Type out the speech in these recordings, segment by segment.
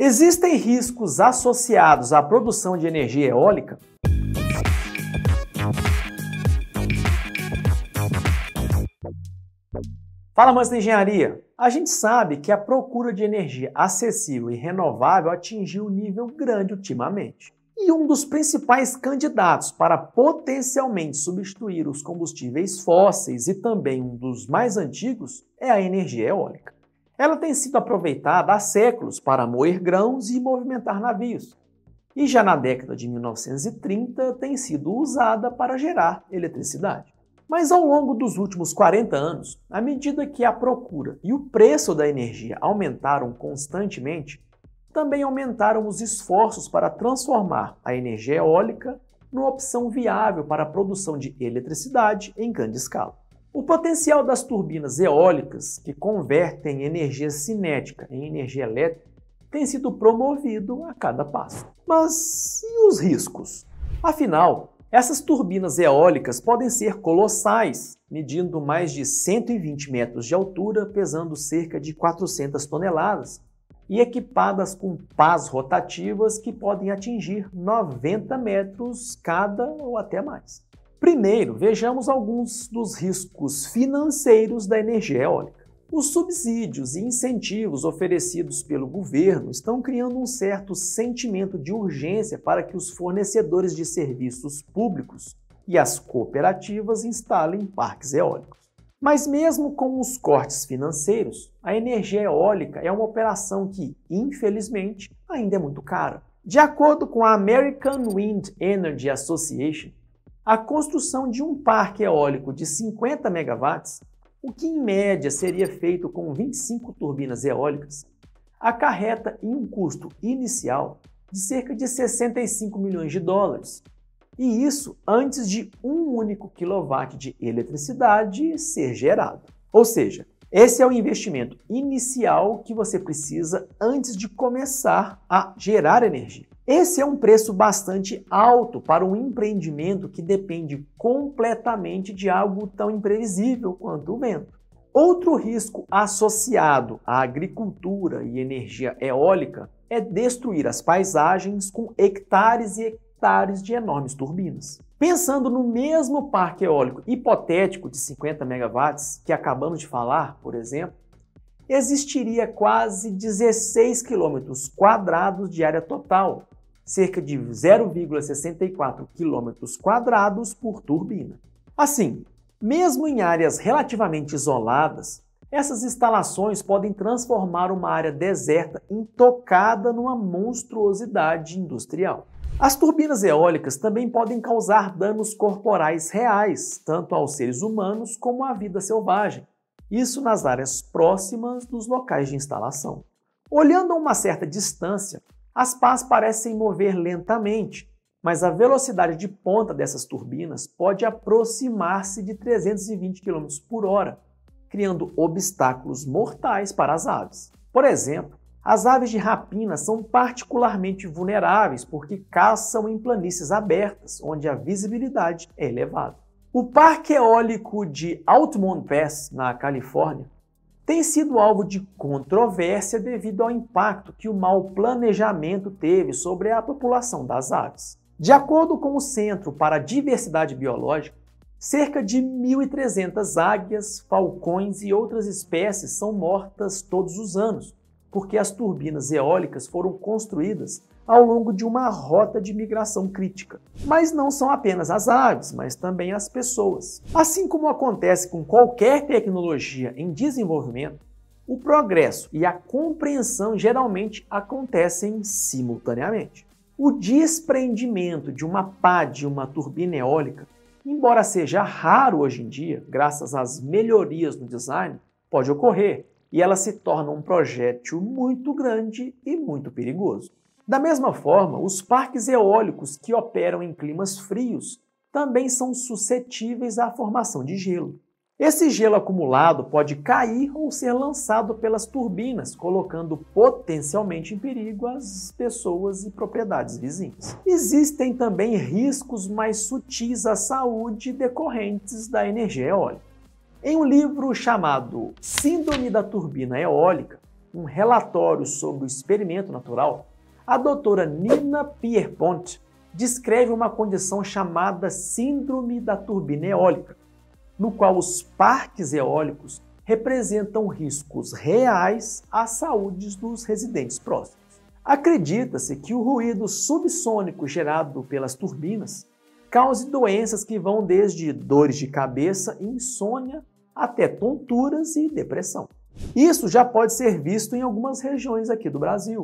Existem riscos associados à produção de energia eólica? Fala, amantes da engenharia! A gente sabe que a procura de energia acessível e renovável atingiu um nível grande ultimamente. E um dos principais candidatos para potencialmente substituir os combustíveis fósseis e também um dos mais antigos é a energia eólica. Ela tem sido aproveitada há séculos para moer grãos e movimentar navios. E já na década de 1930 tem sido usada para gerar eletricidade. Mas ao longo dos últimos 40 anos, à medida que a procura e o preço da energia aumentaram constantemente, também aumentaram os esforços para transformar a energia eólica numa opção viável para a produção de eletricidade em grande escala. O potencial das turbinas eólicas, que convertem energia cinética em energia elétrica, tem sido promovido a cada passo. Mas e os riscos? Afinal, essas turbinas eólicas podem ser colossais, medindo mais de 120 metros de altura, pesando cerca de 400 toneladas, e equipadas com pás rotativas que podem atingir 90 metros cada ou até mais. Primeiro, vejamos alguns dos riscos financeiros da energia eólica. Os subsídios e incentivos oferecidos pelo governo estão criando um certo sentimento de urgência para que os fornecedores de serviços públicos e as cooperativas instalem parques eólicos. Mas mesmo com os cortes financeiros, a energia eólica é uma operação que, infelizmente, ainda é muito cara. De acordo com a American Wind Energy Association, a construção de um parque eólico de 50 megawatts, o que em média seria feito com 25 turbinas eólicas, acarreta em um custo inicial de cerca de 65 milhões de dólares. E isso antes de um único quilowatt de eletricidade ser gerado. Ou seja, esse é o investimento inicial que você precisa antes de começar a gerar energia. Esse é um preço bastante alto para um empreendimento que depende completamente de algo tão imprevisível quanto o vento. Outro risco associado à agricultura e energia eólica é destruir as paisagens com hectares e hectares de enormes turbinas. Pensando no mesmo parque eólico hipotético de 50 megawatts que acabamos de falar, por exemplo, existiria quase 16 quilômetros quadrados de área total, cerca de 0,64 quilômetros quadrados por turbina. Assim, mesmo em áreas relativamente isoladas, essas instalações podem transformar uma área deserta intocada numa monstruosidade industrial. As turbinas eólicas também podem causar danos corporais reais, tanto aos seres humanos como à vida selvagem, isso nas áreas próximas dos locais de instalação. Olhando a uma certa distância, as pás parecem mover lentamente, mas a velocidade de ponta dessas turbinas pode aproximar-se de 320 km por hora, criando obstáculos mortais para as aves. Por exemplo, as aves de rapina são particularmente vulneráveis porque caçam em planícies abertas, onde a visibilidade é elevada. O Parque Eólico de Altamont Pass, na Califórnia, tem sido alvo de controvérsia devido ao impacto que o mau planejamento teve sobre a população das aves. De acordo com o Centro para a Diversidade Biológica, cerca de 1.300 águias, falcões e outras espécies são mortas todos os anos, porque as turbinas eólicas foram construídas ao longo de uma rota de migração crítica. Mas não são apenas as aves, mas também as pessoas. Assim como acontece com qualquer tecnologia em desenvolvimento, o progresso e a compreensão geralmente acontecem simultaneamente. O desprendimento de uma pá de uma turbina eólica, embora seja raro hoje em dia, graças às melhorias no design, pode ocorrer, e ela se torna um projétil muito grande e muito perigoso. Da mesma forma, os parques eólicos que operam em climas frios também são suscetíveis à formação de gelo. Esse gelo acumulado pode cair ou ser lançado pelas turbinas, colocando potencialmente em perigo as pessoas e propriedades vizinhas. Existem também riscos mais sutis à saúde decorrentes da energia eólica. Em um livro chamado Síndrome da Turbina Eólica, um relatório sobre o experimento natural, a doutora Nina Pierpont descreve uma condição chamada Síndrome da Turbina Eólica, no qual os parques eólicos representam riscos reais à saúde dos residentes próximos. Acredita-se que o ruído subsônico gerado pelas turbinas cause doenças que vão desde dores de cabeça e insônia até tonturas e depressão. Isso já pode ser visto em algumas regiões aqui do Brasil,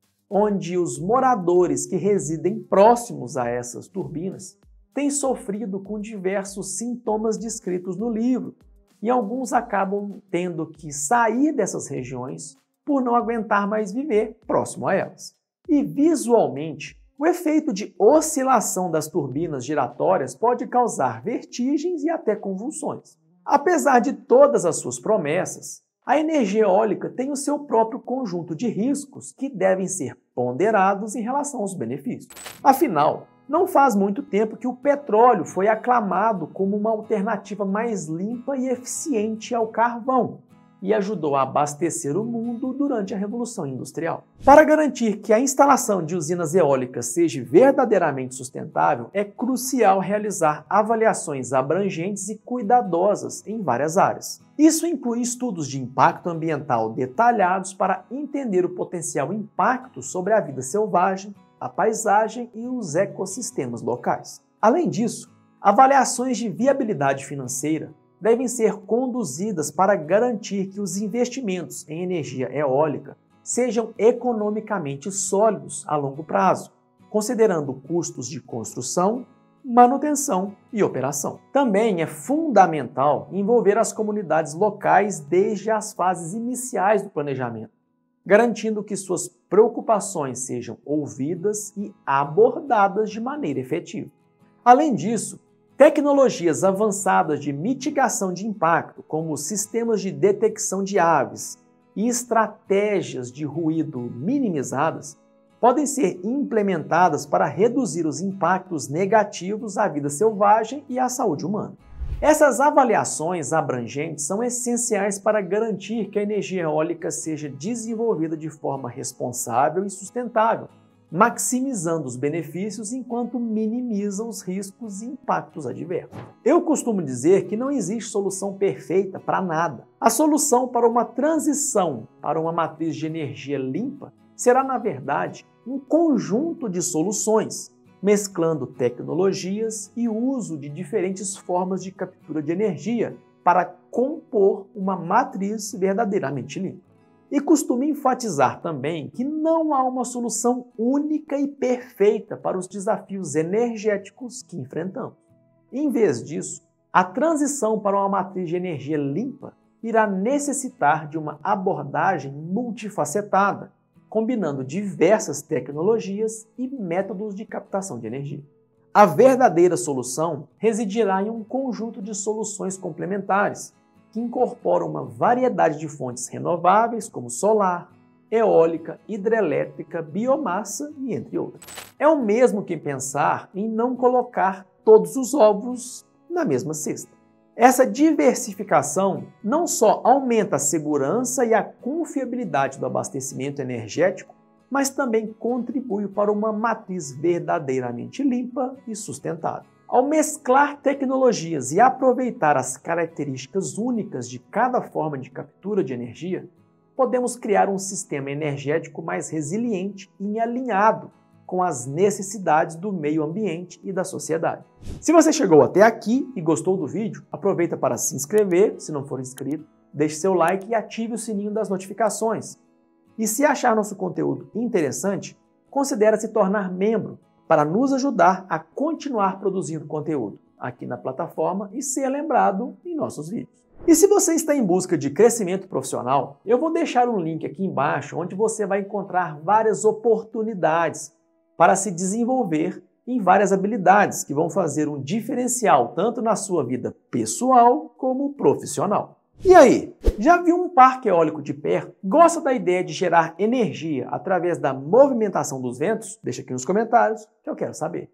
onde os moradores que residem próximos a essas turbinas têm sofrido com diversos sintomas descritos no livro, e alguns acabam tendo que sair dessas regiões por não aguentar mais viver próximo a elas. E visualmente, o efeito de oscilação das turbinas giratórias pode causar vertigens e até convulsões. Apesar de todas as suas promessas, a energia eólica tem o seu próprio conjunto de riscos que devem ser ponderados em relação aos benefícios. Afinal, não faz muito tempo que o petróleo foi aclamado como uma alternativa mais limpa e eficiente ao carvão e ajudou a abastecer o mundo durante a Revolução Industrial. Para garantir que a instalação de usinas eólicas seja verdadeiramente sustentável, é crucial realizar avaliações abrangentes e cuidadosas em várias áreas. Isso inclui estudos de impacto ambiental detalhados para entender o potencial impacto sobre a vida selvagem, a paisagem e os ecossistemas locais. Além disso, avaliações de viabilidade financeira devem ser conduzidas para garantir que os investimentos em energia eólica sejam economicamente sólidos a longo prazo, considerando custos de construção, manutenção e operação. Também é fundamental envolver as comunidades locais desde as fases iniciais do planejamento, garantindo que suas preocupações sejam ouvidas e abordadas de maneira efetiva. Além disso, tecnologias avançadas de mitigação de impacto, como sistemas de detecção de aves e estratégias de ruído minimizadas, podem ser implementadas para reduzir os impactos negativos à vida selvagem e à saúde humana. Essas avaliações abrangentes são essenciais para garantir que a energia eólica seja desenvolvida de forma responsável e sustentável, maximizando os benefícios enquanto minimiza os riscos e impactos adversos. Eu costumo dizer que não existe solução perfeita para nada. A solução para uma transição para uma matriz de energia limpa será, na verdade, um conjunto de soluções, mesclando tecnologias e uso de diferentes formas de captura de energia para compor uma matriz verdadeiramente limpa. E costumo enfatizar também que não há uma solução única e perfeita para os desafios energéticos que enfrentamos. Em vez disso, a transição para uma matriz de energia limpa irá necessitar de uma abordagem multifacetada, combinando diversas tecnologias e métodos de captação de energia. A verdadeira solução residirá em um conjunto de soluções complementares, que incorporam uma variedade de fontes renováveis como solar, eólica, hidrelétrica, biomassa e entre outras. É o mesmo que pensar em não colocar todos os ovos na mesma cesta. Essa diversificação não só aumenta a segurança e a confiabilidade do abastecimento energético, mas também contribui para uma matriz verdadeiramente limpa e sustentável. Ao mesclar tecnologias e aproveitar as características únicas de cada forma de captura de energia, podemos criar um sistema energético mais resiliente e alinhado com as necessidades do meio ambiente e da sociedade. Se você chegou até aqui e gostou do vídeo, aproveita para se inscrever, se não for inscrito, deixe seu like e ative o sininho das notificações. E se achar nosso conteúdo interessante, considere se tornar membro para nos ajudar a continuar produzindo conteúdo aqui na plataforma e ser lembrado em nossos vídeos. E se você está em busca de crescimento profissional, eu vou deixar um link aqui embaixo onde você vai encontrar várias oportunidades para se desenvolver em várias habilidades que vão fazer um diferencial tanto na sua vida pessoal como profissional. E aí, já viu um parque eólico de perto? Gosta da ideia de gerar energia através da movimentação dos ventos? Deixa aqui nos comentários que eu quero saber.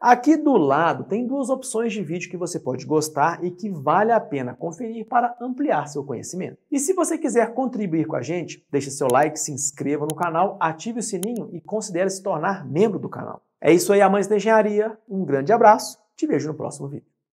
Aqui do lado tem duas opções de vídeo que você pode gostar e que vale a pena conferir para ampliar seu conhecimento. E se você quiser contribuir com a gente, deixe seu like, se inscreva no canal, ative o sininho e considere se tornar membro do canal. É isso aí, amantes da engenharia. Um grande abraço, te vejo no próximo vídeo.